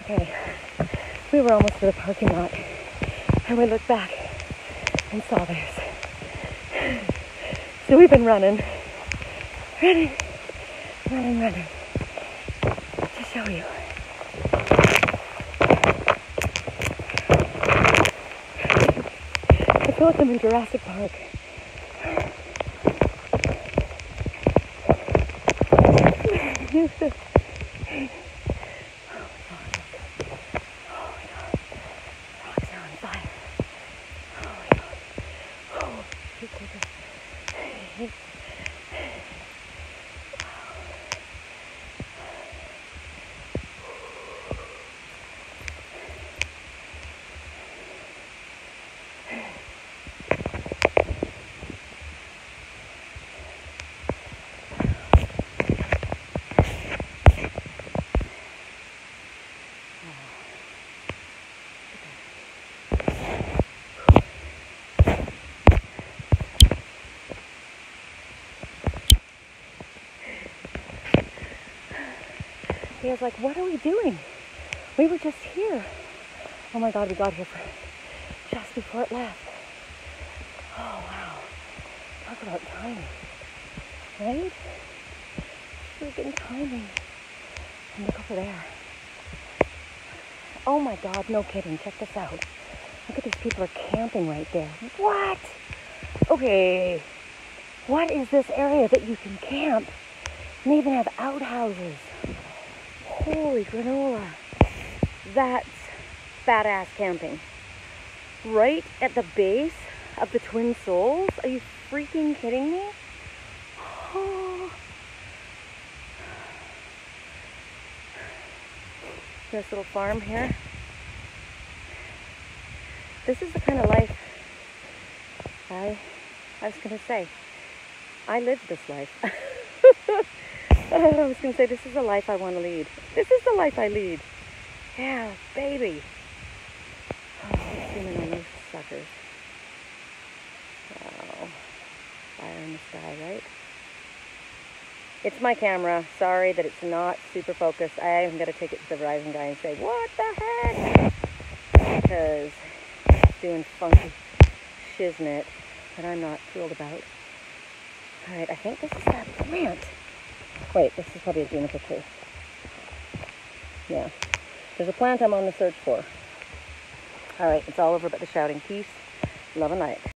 Okay, we were almost to the parking lot, and we looked back and saw this. So we've been running to show you. I feel like I'm in Jurassic Park. He was like, what are we doing? We were just here. Oh my God, we got here just before it left. Oh wow. Talk about timing. Right? Freaking timing. And look over there. Oh my God, no kidding. Check this out. Look at these people are camping right there. What? Okay. What is this area that you can camp? And they even have outhouses. Holy granola. That's badass camping. Right at the base of the Twin Souls? Are you freaking kidding me? Oh. This little farm here. This is the kind of life I was going to say. I lived this life. I was going to say, this is the life I want to lead. This is the life I lead. Yeah, baby. Oh, let's zoom in on those suckers. Wow. Fire in the sky, right? It's my camera. Sorry that it's not super focused. I even got to take it to the Verizon guy and say, what the heck? Because it's doing funky shiznit that I'm not thrilled about. Alright, I think this is that plant. Wait, this is probably a juniper tree. Yeah. There's a plant I'm on the search for. Alright, it's all over but the shouting. Peace, love and light.